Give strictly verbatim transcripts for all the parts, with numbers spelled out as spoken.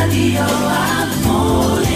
Radio Amore.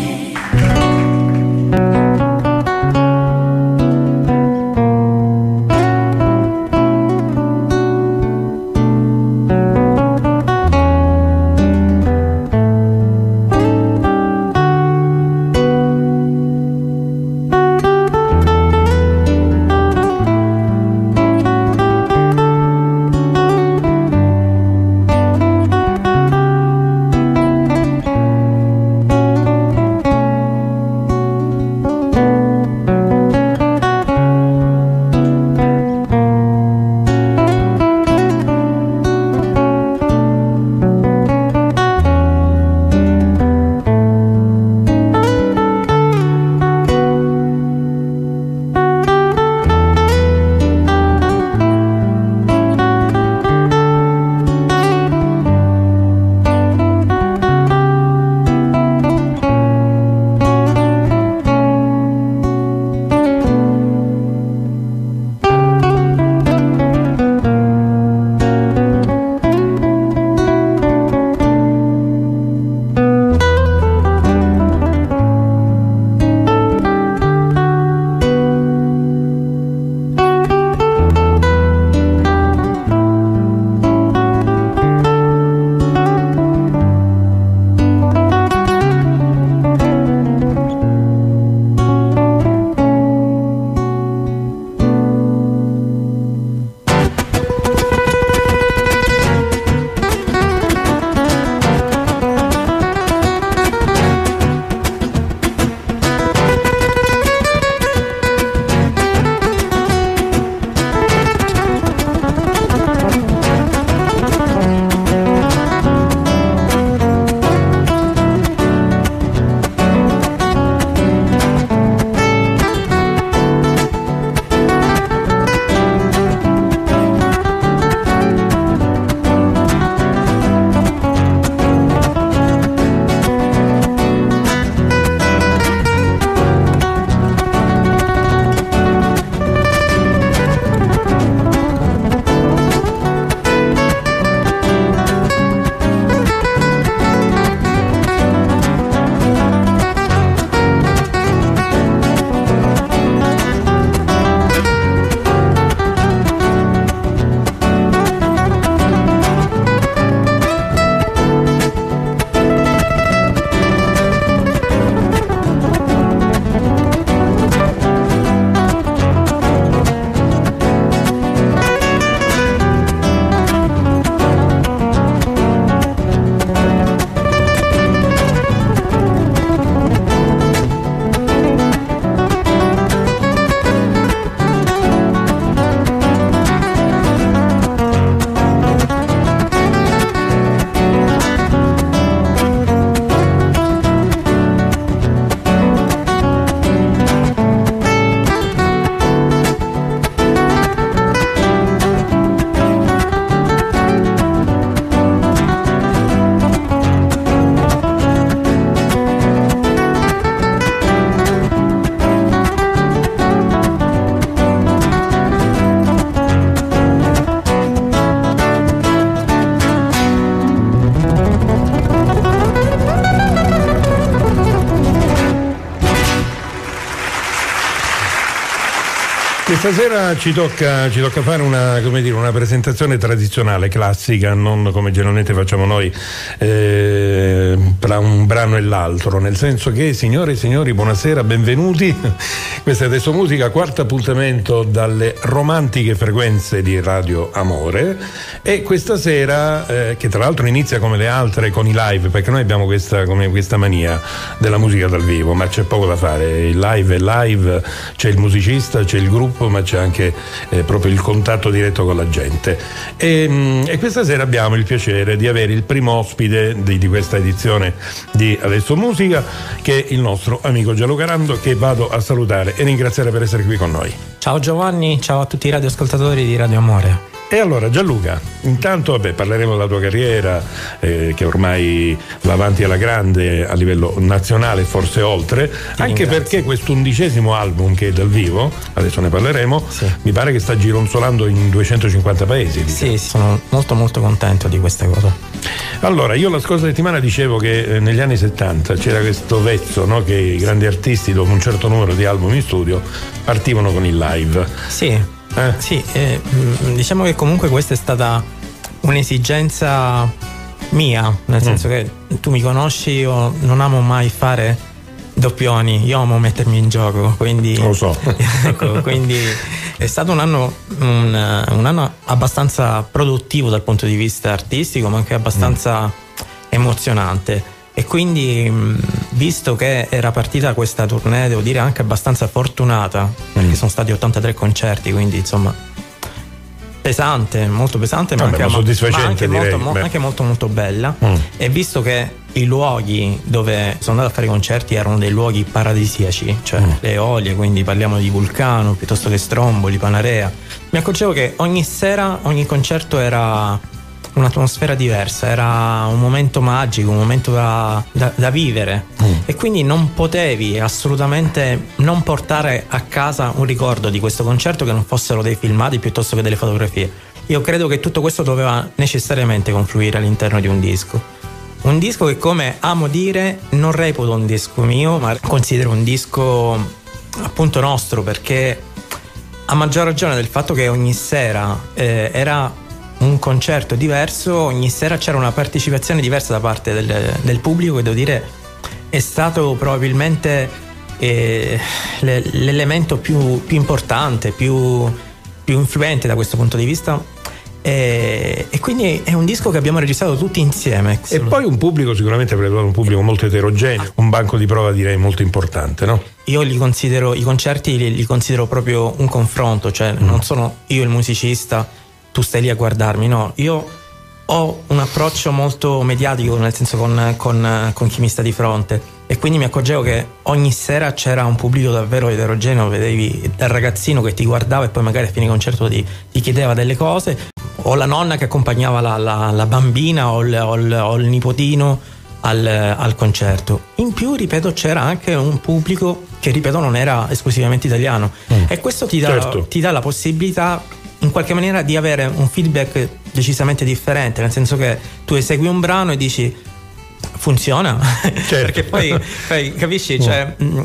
Questa sera ci tocca, ci tocca fare una, come dire, una presentazione tradizionale, classica, non come generalmente facciamo noi eh, tra un brano e l'altro, nel senso che, signore e signori, buonasera, benvenuti. Questa è Adesso Musica, quarto appuntamento dalle romantiche frequenze di Radio Amore, e questa sera, eh, che tra l'altro inizia come le altre con i live, perché noi abbiamo questa, come questa mania della musica dal vivo, ma c'è poco da fare, il live è live, c'è il musicista, c'è il gruppo, ma c'è anche eh, proprio il contatto diretto con la gente. E, mh, e questa sera abbiamo il piacere di avere il primo ospite di, di questa edizione di Adesso Musica, che è il nostro amico Gianluca Rando, che vado a salutare e ringraziare per essere qui con noi. Ciao Giovanni, ciao a tutti i radioascoltatori di Radio Amore. E allora Gianluca, intanto vabbè, parleremo della tua carriera eh, che ormai va avanti alla grande a livello nazionale, forse oltre, Ti anche ringrazio. perché quest'undicesimo album che è dal vivo, adesso ne parleremo, Sì. mi pare che sta gironzolando in duecentocinquanta paesi. Sì, sono molto molto contento di questa cosa. Allora, io la scorsa settimana dicevo che eh, negli anni settanta c'era questo vezzo, no, che i grandi artisti dopo un certo numero di album in studio partivano con il live. Sì, Eh? sì, eh, mh, diciamo che comunque questa è stata un'esigenza mia, nel senso che tu mi conosci, io non amo mai fare doppioni, io amo mettermi in gioco, quindi Lo so. ecco, quindi è stato un anno un, un anno abbastanza produttivo dal punto di vista artistico, ma anche abbastanza emozionante. E quindi, mh, visto che era partita questa tournée, devo dire anche abbastanza fortunata, perché Mm. sono stati ottantatré concerti, quindi insomma pesante, molto pesante, ma, Vabbè, anche, ma soddisfacente, ma anche, direi. molto, mo- Beh. anche molto molto bella. Mm. E visto che i luoghi dove sono andato a fare i concerti erano dei luoghi paradisiaci, cioè Mm. le Eolie, quindi parliamo di Vulcano piuttosto che Stromboli, Panarea, mi accorgevo che ogni sera, ogni concerto era un'atmosfera diversa, era un momento magico, un momento da, da- da vivere, Mm. e quindi non potevi assolutamente non portare a casa un ricordo di questo concerto che non fossero dei filmati piuttosto che delle fotografie. Io credo che tutto questo doveva necessariamente confluire all'interno di un disco. Un disco che, come amo dire, non reputo un disco mio, ma considero un disco appunto nostro, perché a maggior ragione del fatto che ogni sera eh, era un concerto diverso, ogni sera c'era una partecipazione diversa da parte del, del pubblico, che devo dire è stato probabilmente eh, le- l'elemento più, più importante, più, più influente da questo punto di vista. E, e quindi è un disco che abbiamo registrato tutti insieme. E poi un pubblico, sicuramente avrei trovato un pubblico molto eterogeneo, un banco di prova direi molto importante, no? Io li considero, i concerti li, li considero proprio un confronto, cioè Mm. non sono io il musicista, tu stai lì a guardarmi, no, io ho un approccio molto mediatico, nel senso con, con, con chi mi sta di fronte, e quindi mi accorgevo che ogni sera c'era un pubblico davvero eterogeneo, vedevi dal ragazzino che ti guardava e poi magari a fine concerto ti, ti chiedeva delle cose, o la nonna che accompagnava la, la, la bambina o il, o il, o il nipotino al, al concerto. In più, ripeto, c'era anche un pubblico che, ripeto, non era esclusivamente italiano, Mm. e questo ti dà, Certo. ti dà la possibilità in qualche maniera di avere un feedback decisamente differente, nel senso che tu esegui un brano e dici funziona, perché poi, poi capisci, cioè, mh,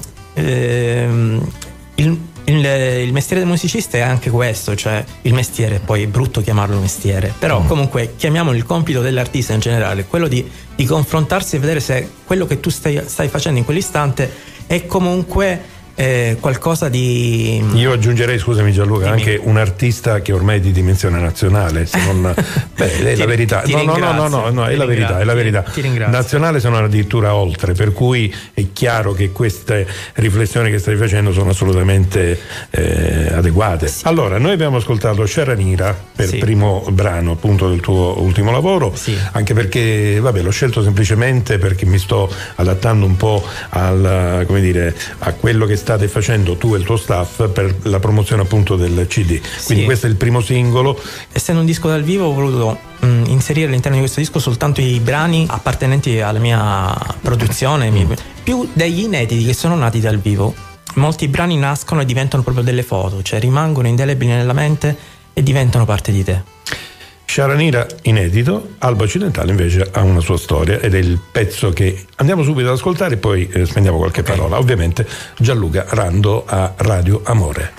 ehm, il, il, il mestiere del musicista è anche questo, cioè il mestiere, poi è brutto chiamarlo mestiere, però Mm. comunque chiamiamolo il compito dell'artista in generale, quello di, di confrontarsi e vedere se quello che tu stai, stai facendo in quell'istante è comunque eh, qualcosa di... Io aggiungerei, scusami Gianluca, Dimmi. anche un artista che ormai è di dimensione nazionale, se non... Beh, è Ti- la verità. ti No, no, no, no, no, no, è ringrazio, la ti verità, è la verità. ringrazio, ti ringrazio. Nazionale sono addirittura oltre, per cui è chiaro che queste riflessioni che stai facendo sono assolutamente eh, adeguate. Sì. Allora, noi abbiamo ascoltato Sharanira per Sì. primo brano appunto del tuo ultimo lavoro, Sì. anche perché, vabbè, l'ho scelto semplicemente perché mi sto adattando un po' al, come dire, a quello che state facendo tu e il tuo staff per la promozione appunto del C D. Quindi Sì. questo è il primo singolo. Essendo un disco dal vivo, ho voluto mh, inserire all'interno di questo disco soltanto i brani appartenenti alla mia produzione, mi- più degli inediti che sono nati dal vivo. Molti brani nascono e diventano proprio delle foto, cioè rimangono indelebili nella mente e diventano parte di te. Sharanira inedito, Alba Occidentale invece ha una sua storia ed è il pezzo che andiamo subito ad ascoltare e poi eh, spendiamo qualche Ok. parola. Ovviamente Gianluca Rando a Radio Amore.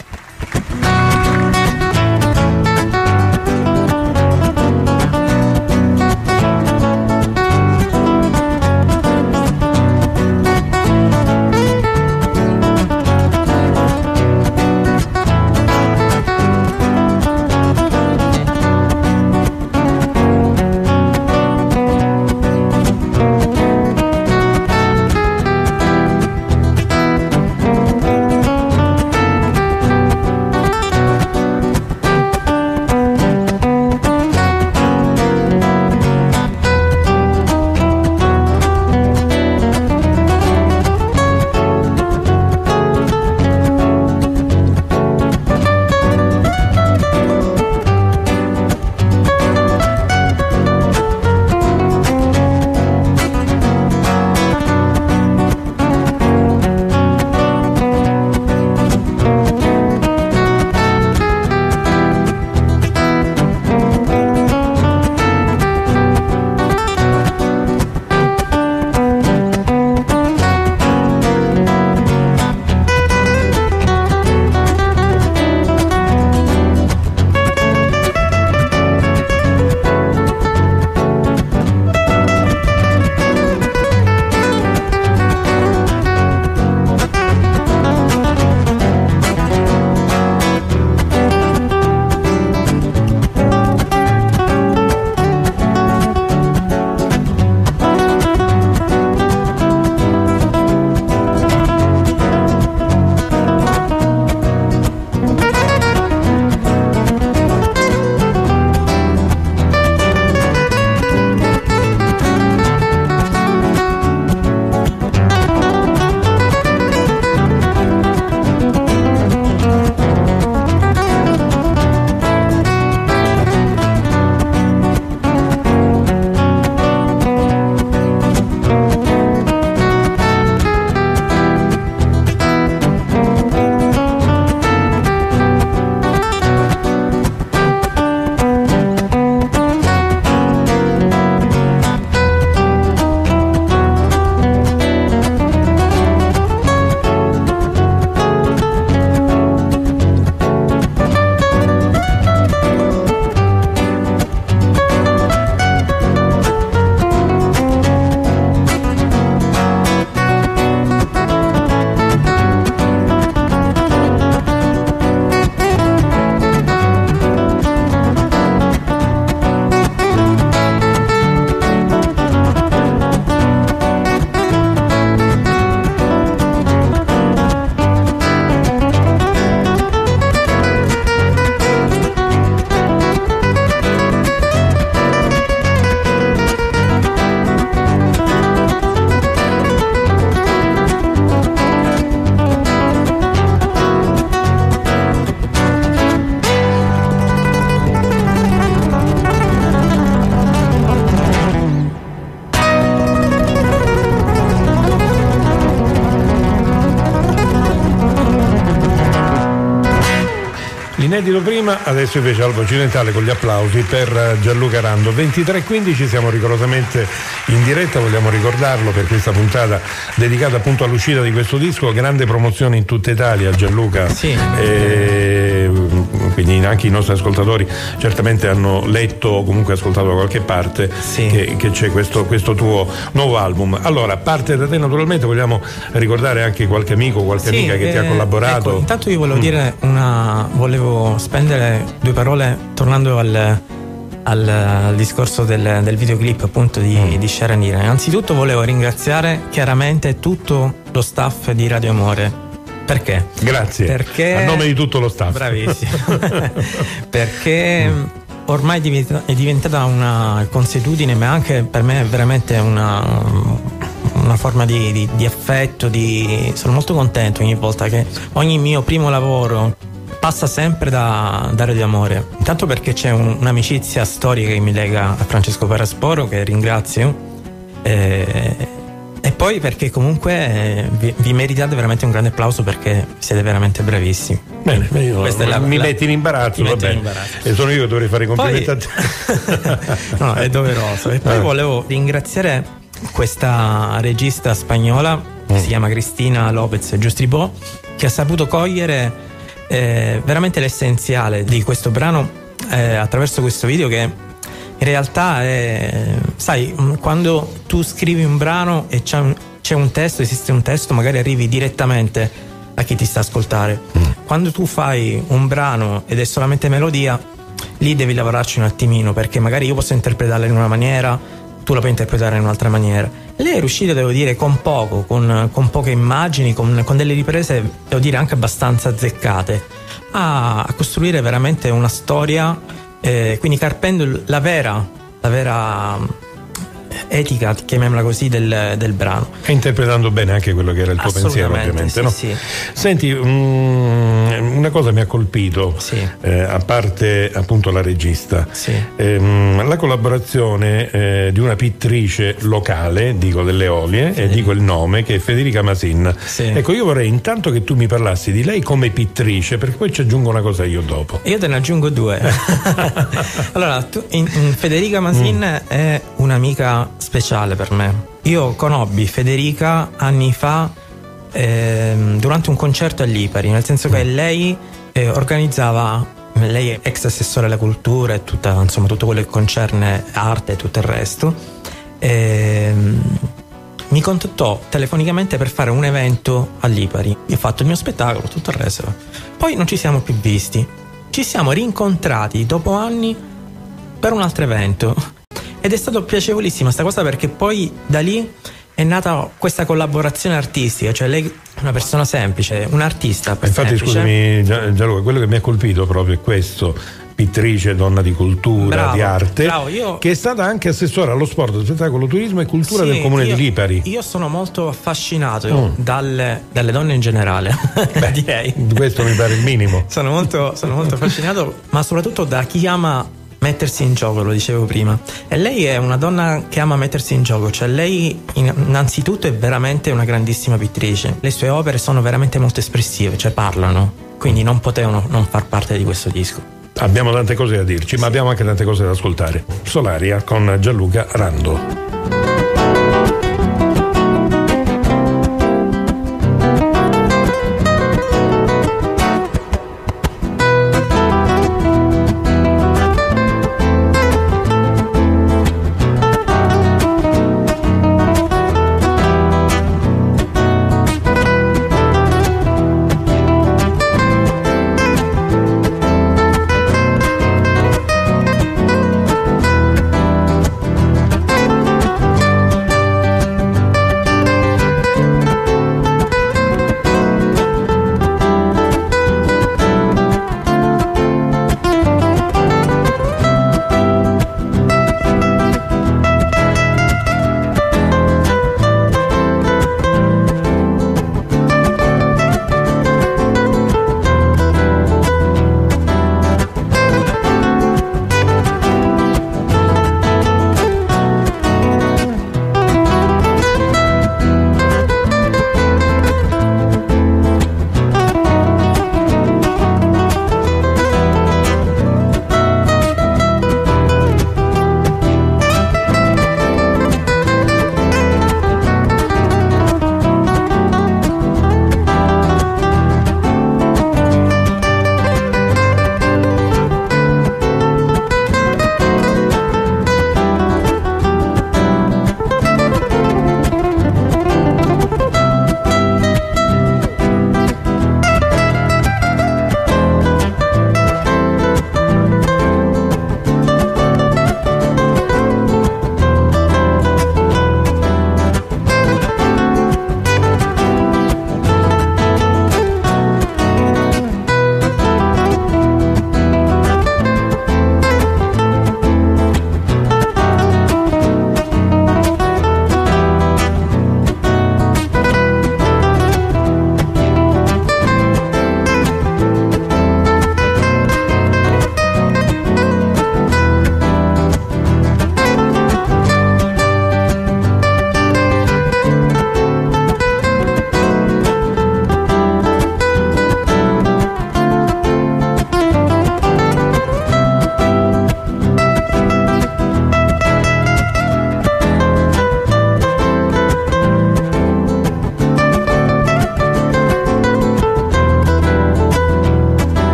sentito prima, adesso invece Albo Occidentale con gli applausi per Gianluca Rando. ventitré e quindici, siamo rigorosamente in diretta, vogliamo ricordarlo per questa puntata dedicata appunto all'uscita di questo disco, grande promozione in tutta Italia, Gianluca. Sì. E quindi anche i nostri ascoltatori certamente hanno letto o comunque ascoltato da qualche parte sì. che, che c'è questo, questo tuo nuovo album. Allora, parte da te naturalmente, vogliamo ricordare anche qualche amico, qualche sì, amica che eh, ti ha collaborato. Ecco, intanto io volevo Mm. dire una volevo spendere due parole tornando al, al, al discorso del, del videoclip appunto di, Mm. di Sharanira. Innanzitutto volevo ringraziare chiaramente tutto lo staff di Radio Amore. Perché? Grazie. Perché a nome di tutto lo staff. Bravissimo. Perché mm. ormai è diventata, è diventata una consuetudine, ma anche per me è veramente una una forma di, di, di affetto, di... sono molto contento ogni volta che ogni mio primo lavoro passa sempre da, da Radio Amore, intanto perché c'è un, un'amicizia storica che mi lega a Francesco Parasporo, che ringrazio, e, e poi perché comunque eh, vi, vi meritate veramente un grande applauso, perché siete veramente bravissimi. Bene, io Questa è la- mi la- metti in imbarazzo, mi va metti in bene. imbarazzo. E sono io che dovrei fare i complimenti Poi- a te. No, è doveroso. E poi Eh. volevo ringraziare questa regista spagnola che Mm. si chiama Cristina Lopez Justribó, che ha saputo cogliere eh, veramente l'essenziale di questo brano eh, attraverso questo video, che in realtà è, sai, mh, quando tu scrivi un brano e c'è un, c'è un testo, esiste un testo, magari arrivi direttamente a chi ti sta a ascoltare. Mm. Quando tu fai un brano ed è solamente melodia, lì devi lavorarci un attimino, perché magari io posso interpretarla in una maniera, tu la puoi interpretare in un'altra maniera. Lei è riuscita, devo dire, con poco, con, con poche immagini, con, con delle riprese, devo dire, anche abbastanza azzeccate, a, a costruire veramente una storia, eh, quindi carpendo la vera, la vera etica, chiamiamola così, del, del brano. E interpretando bene anche quello che era il tuo pensiero, Assolutamente, ovviamente. sì, no? sì. Senti, mm, una cosa mi ha colpito, Sì. eh, a parte appunto la regista, Sì. ehm, la collaborazione eh, di una pittrice locale, dico delle Olie, e dico il nome, che è Federica Masin. Sì. Ecco, io vorrei intanto che tu mi parlassi di lei come pittrice, perché poi ci aggiungo una cosa io dopo. Io te ne aggiungo due. Allora, tu, in, in Federica Masin Mm. è un'amica speciale per me. Io conobbi Federica anni fa ehm, durante un concerto all'Ipari, nel senso che lei eh, organizzava, lei è ex assessore alla cultura e tutta, insomma, tutto quello che concerne arte e tutto il resto. Ehm, mi contattò telefonicamente per fare un evento all'Ipari. Io ho fatto il mio spettacolo, tutto il resto. Poi non ci siamo più visti. Ci siamo rincontrati dopo anni per un altro evento. Ed è stato piacevolissima sta cosa, perché poi da lì è nata questa collaborazione artistica. Cioè lei è una persona semplice, un artista Infatti, semplice. scusami Gia- Gianluca, quello che mi ha colpito proprio è questo: pittrice, donna di cultura, Bravo, di arte, bravo, io- che è stata anche assessore allo sport, spettacolo, turismo e cultura Sì, del comune io- di Lipari. Io sono molto affascinato Mm. dalle, dalle donne in generale. Direi. Questo mi pare il minimo. Sono molto, sono molto affascinato, ma soprattutto da chi ama mettersi in gioco, lo dicevo prima. E lei è una donna che ama mettersi in gioco, cioè lei innanzitutto è veramente una grandissima pittrice. Le sue opere sono veramente molto espressive, cioè parlano, quindi non potevano non far parte di questo disco. Abbiamo tante cose da dirci, ma abbiamo anche tante cose da ascoltare. Solaria con Gianluca Rando.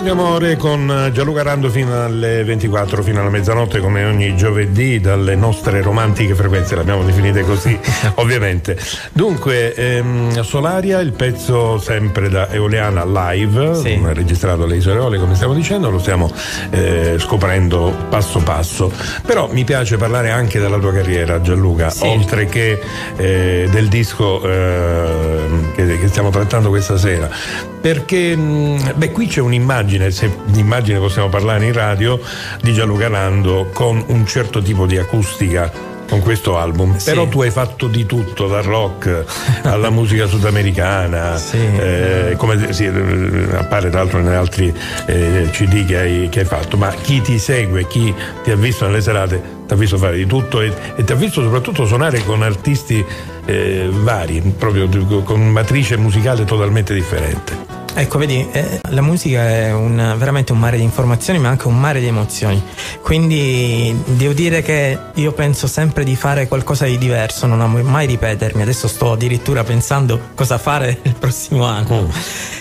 Grande amore con Gianluca Rando fino alle ventiquattro, fino alla mezzanotte, come ogni giovedì, dalle nostre romantiche frequenze, le abbiamo definite così ovviamente. Dunque, ehm, Solaria, il pezzo sempre da Eoliana live, sì, registrato alle Isole Eolie, come stiamo dicendo, lo stiamo eh, scoprendo passo passo. Però mi piace parlare anche della tua carriera, Gianluca, sì, oltre che eh, del disco eh, che, che stiamo trattando questa sera, perché beh, qui c'è un'immagine, se di immagine possiamo parlare in radio, di Gianluca Rando con un certo tipo di acustica con questo album, sì, però tu hai fatto di tutto, dal rock alla musica sudamericana, sì, eh, come sì, appare tra l'altro negli altri eh, C D che hai, che hai fatto, ma chi ti segue, chi ti ha visto nelle serate, ti ha visto fare di tutto e, e ti ha visto soprattutto suonare con artisti eh, vari, proprio con matrice musicale totalmente differente. Ecco, vedi, eh, la musica è un, veramente un mare di informazioni, ma anche un mare di emozioni. Quindi devo dire che io penso sempre di fare qualcosa di diverso, non amo mai ripetermi. Adesso sto addirittura pensando cosa fare il prossimo anno. Mm.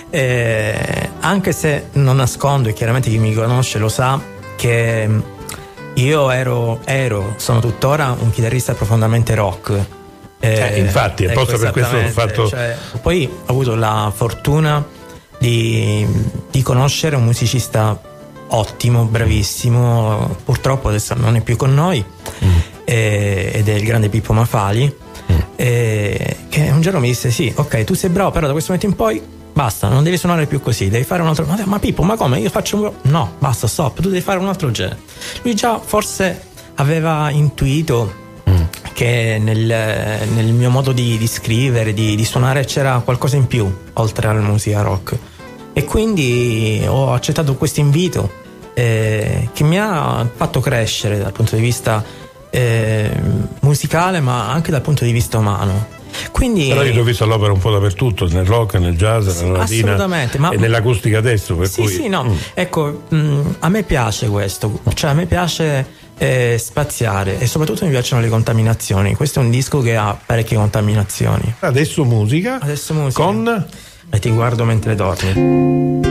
Eh, anche se non nascondo, e chiaramente chi mi conosce lo sa, che io ero, ero sono tuttora un chitarrista profondamente rock. Eh, eh, infatti, apposta per questo ho fatto. Cioè, poi ho avuto la fortuna Di, di conoscere un musicista ottimo, bravissimo, purtroppo adesso non è più con noi, mm. eh, ed è il grande Pippo Mafali, mm. eh, che un giorno mi disse: sì, ok, tu sei bravo, però da questo momento in poi basta, non devi suonare più così, devi fare un altro. Ma, ma Pippo, ma come? Io faccio un... no, basta, stop, tu devi fare un altro genere. Lui già forse aveva intuito che nel, nel mio modo di, di scrivere, di, di suonare, c'era qualcosa in più oltre alla musica rock, e quindi ho accettato questo invito eh, che mi ha fatto crescere dal punto di vista eh, musicale, ma anche dal punto di vista umano. Quindi, però io ti ho visto all'opera un po' dappertutto, nel rock, nel jazz, sì, nella latina, assolutamente, ma, e nell'acustica adesso, per sì, cui sì, no, mm. ecco, mh, a me piace questo, cioè a me piace eh, spaziare, e soprattutto mi piacciono le contaminazioni. Questo è un disco che ha parecchie contaminazioni. Adesso musica, Adesso musica con E ti guardo mentre dormi.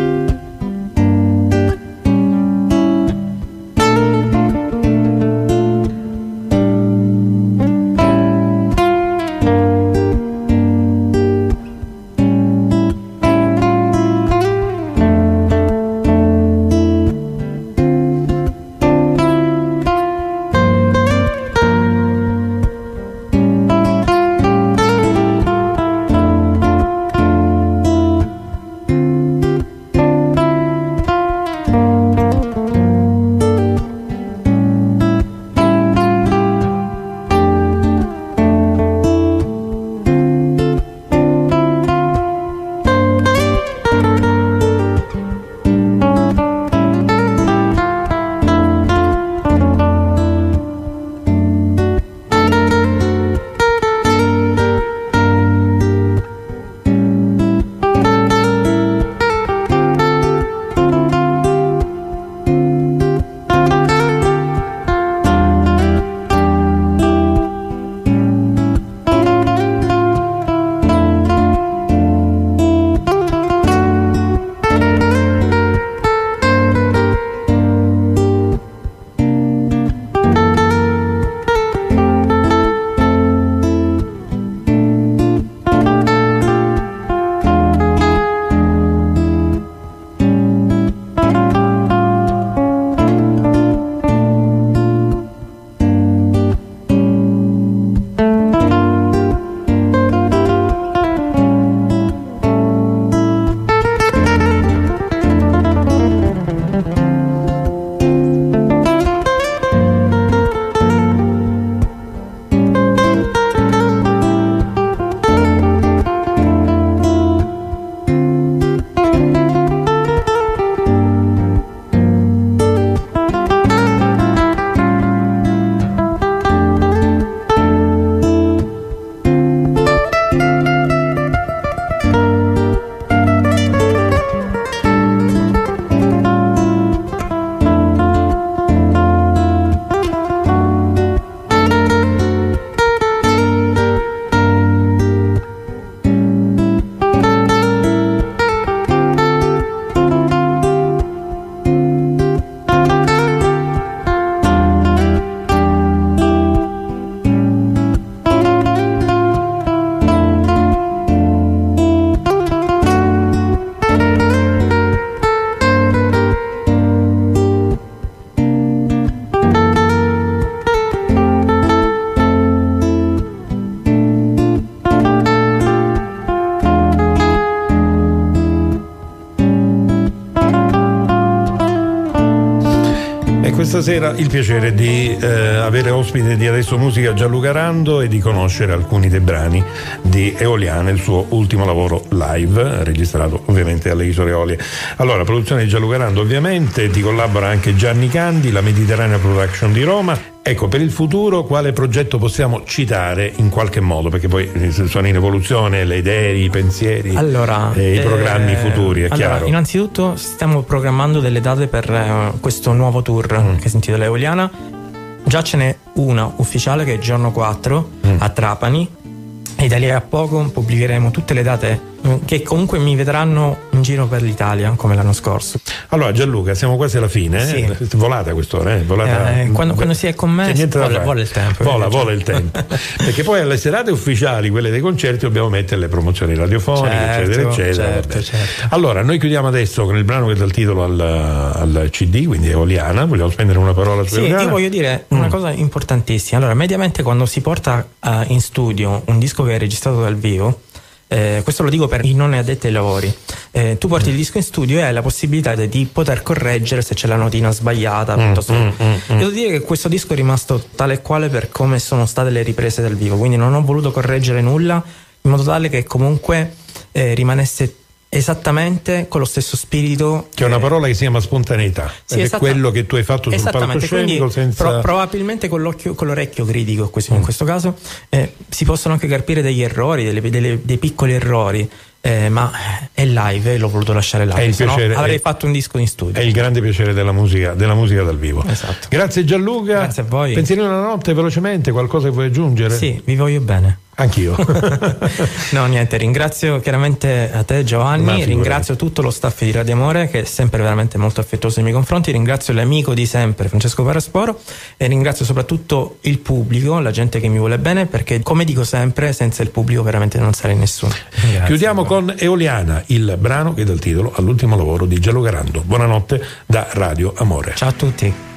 questa sera il piacere di eh, avere ospite di Adesso Musica Gianluca Rando e di conoscere alcuni dei brani di Eoliana, il suo ultimo lavoro live, registrato ovviamente alle Isole Eolie. Allora, produzione di Gianluca Rando ovviamente, ti collabora anche Gianni Candi, la Mediterranea Production di Roma. Ecco, per il futuro quale progetto possiamo citare in qualche modo? Perché poi sono in evoluzione le idee, i pensieri, allora, e i programmi eh, futuri, è allora, chiaro. Innanzitutto stiamo programmando delle date per eh, questo nuovo tour mm. che si intitola Eoliana. Già ce n'è una ufficiale che è il giorno quattro mm. a Trapani, e da lì a poco pubblicheremo tutte le date che comunque mi vedranno in giro per l'Italia come l'anno scorso. Allora Gianluca, siamo quasi alla fine, eh? Sì. Volata quest'ora, eh? Volata, eh, quando, quando si è con me vola, vola il tempo. Vola, vola il tempo. Perché poi alle serate ufficiali, quelle dei concerti, dobbiamo mettere le promozioni radiofoniche, certo, eccetera, eccetera. Certo, certo. Allora, noi chiudiamo adesso con il brano che dà il titolo al, al C D, quindi Eoliana. Vogliamo spendere una parola su sì, Eoliana? Io voglio dire una mm. cosa importantissima. Allora, mediamente quando si porta uh, in studio un disco che è registrato dal vivo, Eh, questo lo dico per i non addetti ai lavori, eh, tu porti il disco in studio e hai la possibilità di poter correggere se c'è la notina sbagliata, mm, piuttosto mm, mm, devo dire che questo disco è rimasto tale e quale per come sono state le riprese dal vivo, quindi non ho voluto correggere nulla, in modo tale che comunque eh, rimanesse esattamente con lo stesso spirito. C'è una parola che si chiama spontaneità, sì, è quello che tu hai fatto sul palcoscenico senza... pro- probabilmente con l'occhio, con l'orecchio critico questo, mm. in questo caso eh, si possono anche carpire degli errori, delle, delle, dei piccoli errori, eh, ma è live e l'ho voluto lasciare live, se no avrei è, fatto un disco in studio. È il grande piacere della musica, della musica dal vivo. Esatto. Grazie Gianluca. Grazie a voi. Pensierino alla notte velocemente, qualcosa che vuoi aggiungere? Sì, vi voglio bene. Anch'io. No, niente, ringrazio chiaramente a te Giovanni, ringrazio tutto lo staff di Radio Amore che è sempre veramente molto affettuoso nei miei confronti, ringrazio l'amico di sempre Francesco Parasporo e ringrazio soprattutto il pubblico, la gente che mi vuole bene, perché come dico sempre, senza il pubblico veramente non sarei nessuno. Grazie. Chiudiamo con Eoliana, il brano che dà il titolo all'ultimo lavoro di Gianluca Rando. Buonanotte da Radio Amore. Ciao a tutti.